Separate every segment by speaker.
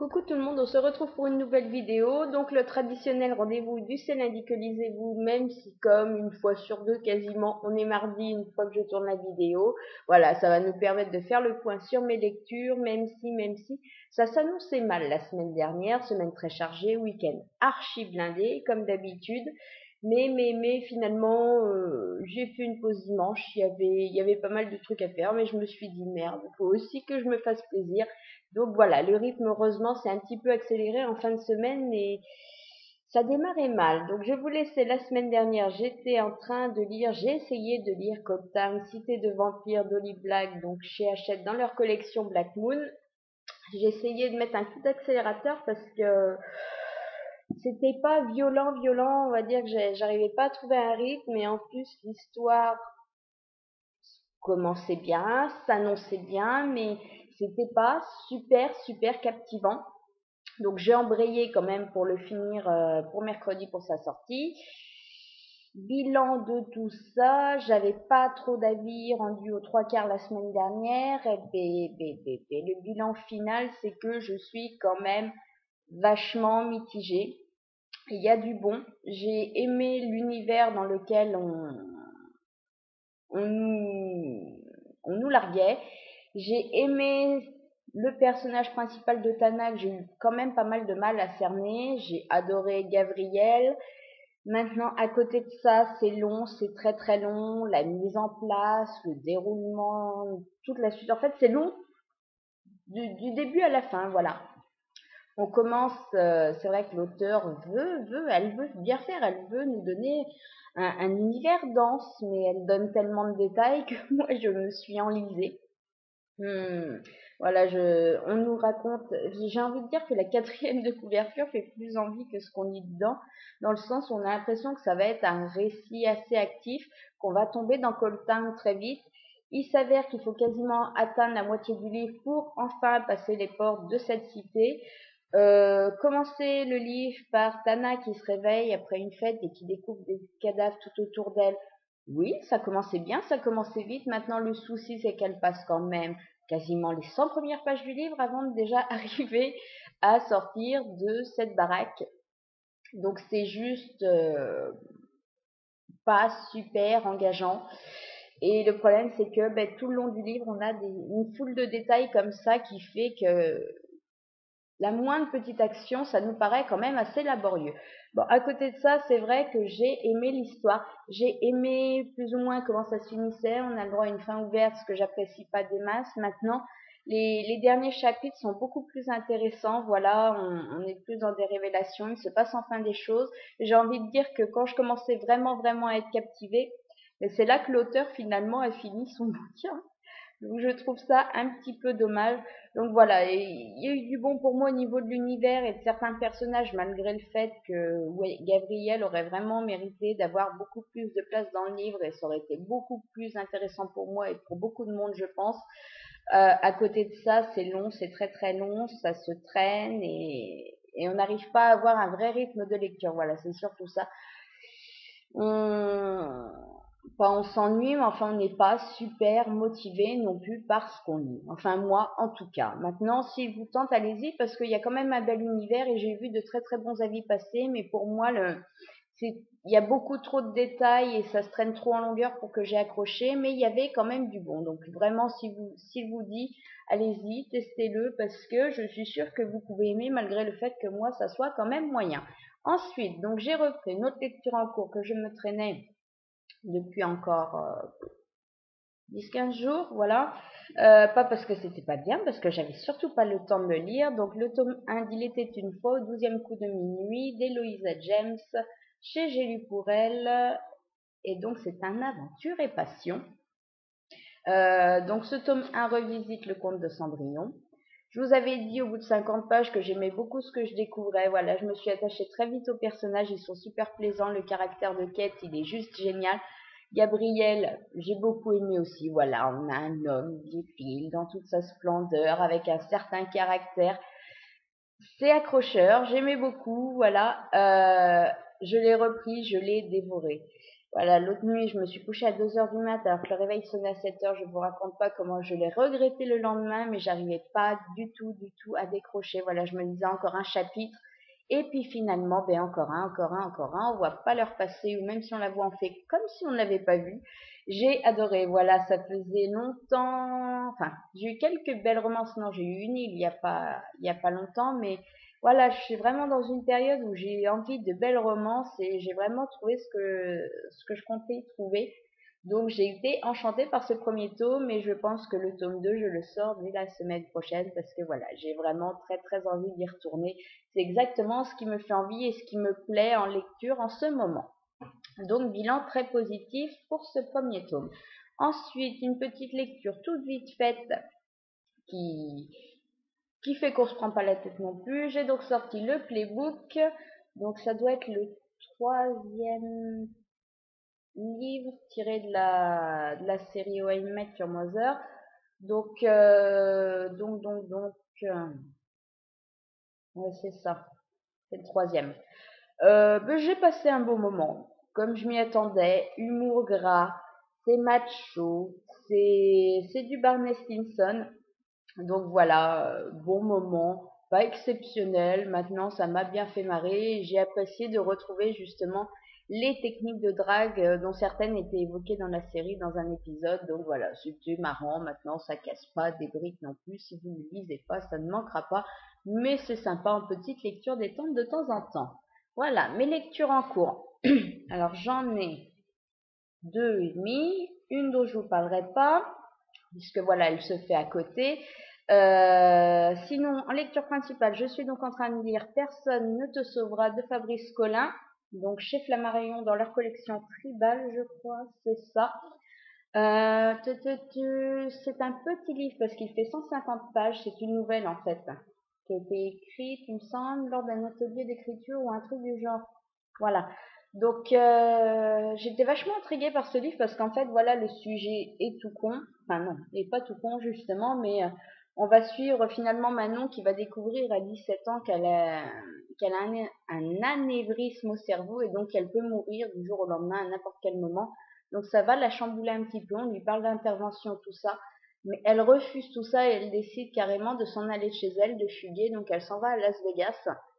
Speaker 1: Coucou tout le monde, on se retrouve pour une nouvelle vidéo. Donc le traditionnel rendez-vous du C'est lundi que lisez-vous, même si comme une fois sur deux quasiment, on est mardi une fois que je tourne la vidéo. Voilà, ça va nous permettre de faire le point sur mes lectures, même si ça s'annonçait mal la semaine dernière, semaine très chargée, week-end archi blindé comme d'habitude. Mais finalement, j'ai fait une pause dimanche, il y avait pas mal de trucs à faire, mais je me suis dit merde, il faut aussi que je me fasse plaisir. Donc voilà, le rythme heureusement s'est un petit peu accéléré en fin de semaine, mais ça démarrait mal. Donc je vous laissais la semaine dernière, j'étais en train de lire, j'ai essayé de lire Cotton, Cité de vampires d'Holly Black, donc chez Hachette dans leur collection Black Moon. J'ai essayé de mettre un coup d'accélérateur parce que c'était pas violent, on va dire que j'arrivais pas à trouver un rythme, et en plus l'histoire commençait bien, s'annonçait bien, mais c'était pas super captivant. Donc j'ai embrayé quand même pour le finir pour mercredi pour sa sortie. Bilan de tout ça, j'avais pas trop d'avis rendu aux trois quarts la semaine dernière. Et le bilan final, c'est que je suis quand même vachement mitigée. Il y a du bon. J'ai aimé l'univers dans lequel on nous, on nous larguait. J'ai aimé le personnage principal de Tana, que j'ai eu quand même pas mal de mal à cerner. J'ai adoré Gabriel. Maintenant, à côté de ça, c'est long, c'est très long. La mise en place, le déroulement, toute la suite. En fait, c'est long du début à la fin, voilà. On commence, c'est vrai que l'auteur elle veut bien faire, elle veut nous donner un univers dense, mais elle donne tellement de détails que moi je me suis enlisée. Voilà, on nous raconte, j'ai envie de dire que la quatrième de couverture fait plus envie que ce qu'on lit dedans, dans le sens où on a l'impression que ça va être un récit assez actif, qu'on va tomber dans Coltang très vite. Il s'avère qu'il faut quasiment atteindre la moitié du livre pour enfin passer les portes de cette cité. Commencer le livre par Tana qui se réveille après une fête et qui découvre des cadavres tout autour d'elle. Oui, ça commençait bien, ça commençait vite. Maintenant, le souci, c'est qu'elle passe quand même quasiment les 100 premières pages du livre avant de déjà arriver à sortir de cette baraque. Donc, c'est juste pas super engageant. Et le problème, c'est que tout le long du livre, on a une foule de détails comme ça qui fait que la moindre petite action, ça nous paraît quand même assez laborieux. Bon, à côté de ça, c'est vrai que j'ai aimé l'histoire. J'ai aimé plus ou moins comment ça se finissait. On a le droit à une fin ouverte, ce que j'apprécie pas des masses. Maintenant, les derniers chapitres sont beaucoup plus intéressants. Voilà, on est plus dans des révélations. Il se passe enfin des choses. J'ai envie de dire que quand je commençais vraiment à être captivée, c'est là que l'auteur finalement a fini son bouquin. Donc je trouve ça un petit peu dommage. Donc voilà, et il y a eu du bon pour moi au niveau de l'univers et de certains personnages, malgré le fait que ouais, Gabriel aurait vraiment mérité d'avoir beaucoup plus de place dans le livre, et ça aurait été beaucoup plus intéressant pour moi et pour beaucoup de monde, je pense. À côté de ça, c'est long, c'est très long, ça se traîne, et on n'arrive pas à avoir un vrai rythme de lecture. Voilà, c'est surtout ça. On, Pas on s'ennuie, mais enfin on n'est pas super motivé non plus par ce qu'on lit. Enfin moi en tout cas. Maintenant, s'il vous tente, allez-y parce qu'il y a quand même un bel univers et j'ai vu de très bons avis passer, mais pour moi il y a beaucoup trop de détails et ça se traîne trop en longueur pour que j'ai accroché, mais il y avait quand même du bon. Donc vraiment, s'il vous dit, allez-y, testez-le parce que je suis sûre que vous pouvez aimer malgré le fait que moi ça soit quand même moyen. Ensuite, donc j'ai repris une autre lecture en cours que je me traînais depuis encore 10-15 jours, voilà. Pas parce que c'était pas bien, parce que j'avais surtout pas le temps de le lire. Donc le tome 1 d'Il était une fois, au 12e coup de minuit, d'Eloisa James, chez J'ai lu pour elle. Et donc c'est un aventure et passion. Donc ce tome 1 revisite le conte de Cendrillon. Je vous avais dit au bout de 50 pages que j'aimais beaucoup ce que je découvrais. Voilà, je me suis attachée très vite aux personnages, ils sont super plaisants. Le caractère de Kate, il est juste génial. Gabriel, j'ai beaucoup aimé aussi. Voilà, on a un homme viril dans toute sa splendeur, avec un certain caractère. C'est accrocheur, j'aimais beaucoup. Voilà, je l'ai repris, je l'ai dévoré. Voilà, l'autre nuit, je me suis couchée à 2 heures du matin, alors que le réveil sonnait à 7 heures. Je vous raconte pas comment je l'ai regretté le lendemain, mais j'arrivais pas du tout à décrocher. Voilà, je me lisais encore un chapitre. Et puis finalement, ben encore un, encore un, encore un. On voit pas l'heure passer, ou même si on la voit, on fait comme si on ne l'avait pas vu. J'ai adoré. Voilà, ça faisait longtemps. Enfin, j'ai eu quelques belles romances. Non, j'ai eu une il y a pas longtemps, mais voilà, je suis vraiment dans une période où j'ai envie de belles romances et j'ai vraiment trouvé ce que je comptais y trouver. Donc j'ai été enchantée par ce premier tome et je pense que le tome 2 je le sors dès la semaine prochaine parce que voilà, j'ai vraiment très envie d'y retourner. C'est exactement ce qui me fait envie et ce qui me plaît en lecture en ce moment. Donc bilan très positif pour ce premier tome. Ensuite, une petite lecture toute vite faite qui, qui fait qu'on se prend pas la tête non plus. J'ai donc sorti le playbook. Donc ça doit être le troisième livre tiré de la série How I Met Your Mother. Donc, euh, ouais, c'est ça. C'est le troisième. Ben, j'ai passé un beau moment. Comme je m'y attendais, humour gras, c'est macho, c'est du Barney Stinson. Donc voilà, bon moment, pas exceptionnel. Maintenant, ça m'a bien fait marrer. J'ai apprécié de retrouver justement les techniques de drague dont certaines étaient évoquées dans la série dans un épisode. Donc voilà, c'était marrant. Maintenant, ça casse pas des briques non plus. Si vous ne lisez pas, ça ne manquera pas. Mais c'est sympa en petite lecture détente de temps en temps. Voilà, mes lectures en cours. Alors j'en ai deux et demi. Une dont je vous parlerai pas, puisque voilà, elle se fait à côté. Sinon, en lecture principale, je suis donc en train de lire Personne ne te sauvera de Fabrice Collin, donc chez Flammarion dans leur collection Tribal, je crois, c'est ça. C'est un petit livre parce qu'il fait 150 pages, c'est une nouvelle en fait, qui a été écrite, il me semble, lors d'un atelier d'écriture ou un truc du genre. Voilà. Donc j'étais vachement intriguée par ce livre parce qu'en fait voilà le sujet est tout con, enfin non, il est pas tout con justement, mais on va suivre finalement Manon qui va découvrir à 17 ans qu'elle a un anévrisme au cerveau et donc elle peut mourir du jour au lendemain à n'importe quel moment. Donc ça va la chambouler un petit peu, on lui parle d'intervention, tout ça, mais elle refuse tout ça et elle décide carrément de s'en aller de chez elle, de fuguer, donc elle s'en va à Las Vegas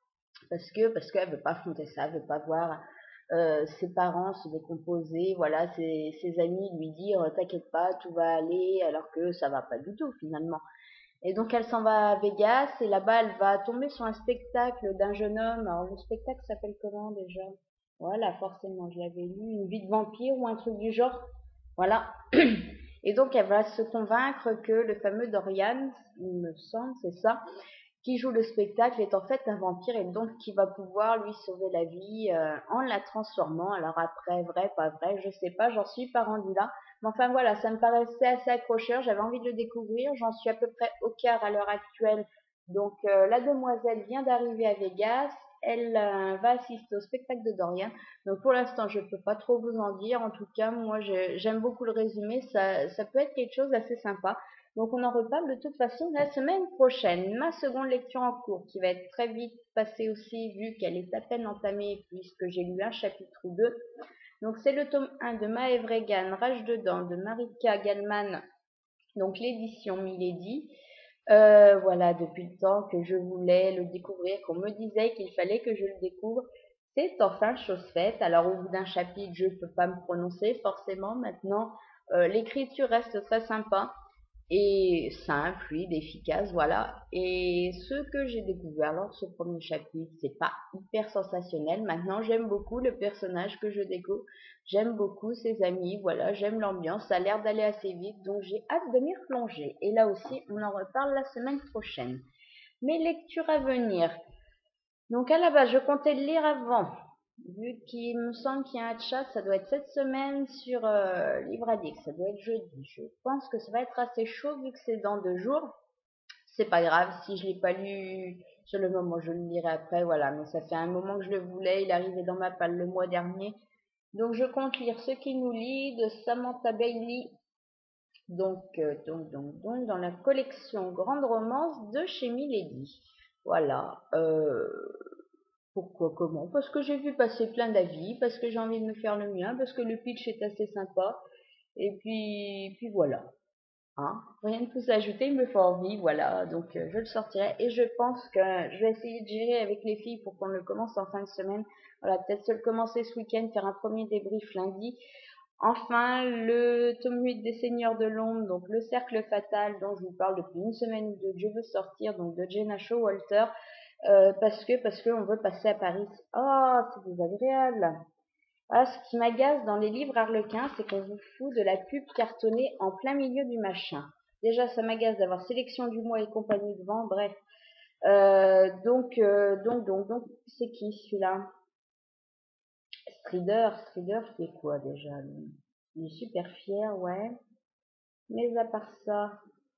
Speaker 1: parce qu'elle veut pas affronter ça, elle veut pas voir ses parents se décomposer, voilà, ses amis lui dire t'inquiète pas, tout va aller, alors que ça va pas du tout finalement. Et donc elle s'en va à Vegas et là-bas elle va tomber sur un spectacle d'un jeune homme. Alors le spectacle s'appelle comment déjà? Voilà, forcément, je l'avais lu, Une vie de vampire ou un truc du genre. Voilà. Et donc elle va se convaincre que le fameux Dorian, il me semble, c'est ça, qui joue le spectacle est en fait un vampire et donc qui va pouvoir lui sauver la vie en la transformant. Alors après, vrai, pas vrai, je sais pas, j'en suis pas rendue là. Mais enfin voilà, ça me paraissait assez accrocheur, j'avais envie de le découvrir, j'en suis à peu près au quart à l'heure actuelle. Donc la demoiselle vient d'arriver à Vegas, elle va assister au spectacle de Dorian. Donc pour l'instant, je peux pas trop vous en dire. En tout cas, moi j'aime beaucoup le résumé, ça peut être quelque chose d'assez sympa. Donc on en reparle de toute façon la semaine prochaine. Ma seconde lecture en cours, qui va être très vite passée aussi, vu qu'elle est à peine entamée, puisque j'ai lu un chapitre ou deux. Donc c'est le tome 1 de Maëv Regan, Rage dedans, de Marika Gallman, donc l'édition Milady. Voilà, depuis le temps que je voulais le découvrir, qu'on me disait qu'il fallait que je le découvre. C'est enfin chose faite. Alors au bout d'un chapitre, je ne peux pas me prononcer forcément. Maintenant, l'écriture reste très sympa et simple, fluide, efficace, voilà. Et ce que j'ai découvert lors de ce premier chapitre, c'est pas hyper sensationnel. Maintenant, j'aime beaucoup le personnage que je découvre, j'aime beaucoup ses amis, voilà, j'aime l'ambiance, ça a l'air d'aller assez vite, donc j'ai hâte de m'y replonger. Et là aussi, on en reparle la semaine prochaine. Mes lectures à venir. Donc à la base, je comptais le lire avant. Vu qu'il me semble qu'il y a un chat, ça doit être cette semaine sur Livre Addict, ça doit être jeudi. Je pense que ça va être assez chaud vu que c'est dans 2 jours. C'est pas grave, si je l'ai pas lu sur le moment, je le lirai après, voilà. Mais ça fait un moment que je le voulais, il est arrivé dans ma palle le mois dernier. Donc je compte lire Ce qui nous lie de Samantha Bailey, donc dans la collection Grande Romance de chez Milady. Voilà. Pourquoi, comment? Parce que j'ai vu passer plein d'avis, parce que j'ai envie de me faire le mien, parce que le pitch est assez sympa, et puis voilà. Hein, rien de plus à ajouter, il me fait envie, voilà, donc je le sortirai et je pense que je vais essayer de gérer avec les filles pour qu'on le commence en fin de semaine. Voilà, peut-être se le commencer ce week-end, faire un premier débrief lundi. Enfin, le tome 8 des Seigneurs de l'Ombre, donc le cercle fatal dont je vous parle depuis une semaine ou deux, que je veux sortir, donc de Jenna Showalter, parce que on veut passer à Paris. Oh, c'est désagréable. Voilà, ce qui m'agace dans les livres Harlequin, c'est qu'on vous fout de la pub cartonnée en plein milieu du machin. Déjà, ça m'agace d'avoir sélection du mois et compagnie devant, bref. Donc, c'est qui celui-là? Strider, c'est quoi déjà lui? Il est super fier, ouais. Mais à part ça,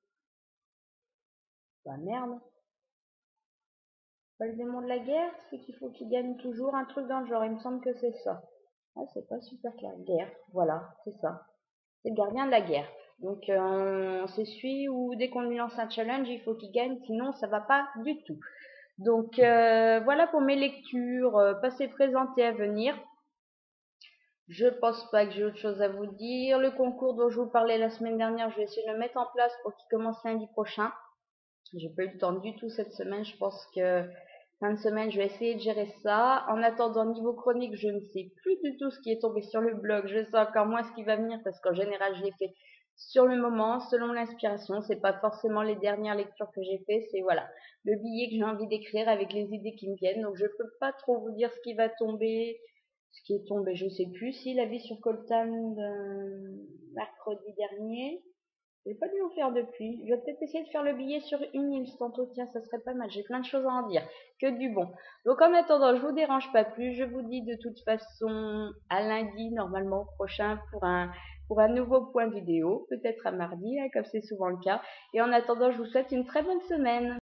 Speaker 1: bah merde. Pas le démon de la guerre, c'est qu'il faut qu'il gagne toujours un truc dans le genre, il me semble que c'est ça. Ah, c'est pas super clair. Guerre, voilà, c'est ça. C'est le gardien de la guerre. Donc on s'essuie ou dès qu'on lui lance un challenge, il faut qu'il gagne, sinon ça va pas du tout. Donc voilà pour mes lectures passées, présentes et à venir. Je pense pas que j'ai autre chose à vous dire. Le concours dont je vous parlais la semaine dernière, je vais essayer de le mettre en place pour qu'il commence lundi prochain. J'ai pas eu le temps du tout cette semaine. Je pense que fin de semaine, je vais essayer de gérer ça. En attendant, niveau chronique, je ne sais plus du tout ce qui est tombé sur le blog. Je sais encore moins ce qui va venir parce qu'en général, je l'ai fait sur le moment, selon l'inspiration. C'est pas forcément les dernières lectures que j'ai fait. C'est voilà, le billet que j'ai envie d'écrire avec les idées qui me viennent. Donc, je peux pas trop vous dire ce qui va tomber. Ce qui est tombé, je sais plus. Si la vie sur Coltan mercredi dernier. J'ai pas dû en faire depuis. Je vais peut-être essayer de faire le billet sur une île tantôt. Tiens, ça serait pas mal. J'ai plein de choses à en dire. Que du bon. Donc en attendant, je vous dérange pas plus. Je vous dis de toute façon à lundi, normalement, prochain pour un nouveau point vidéo. Peut-être à mardi, hein, comme c'est souvent le cas. Et en attendant, je vous souhaite une très bonne semaine.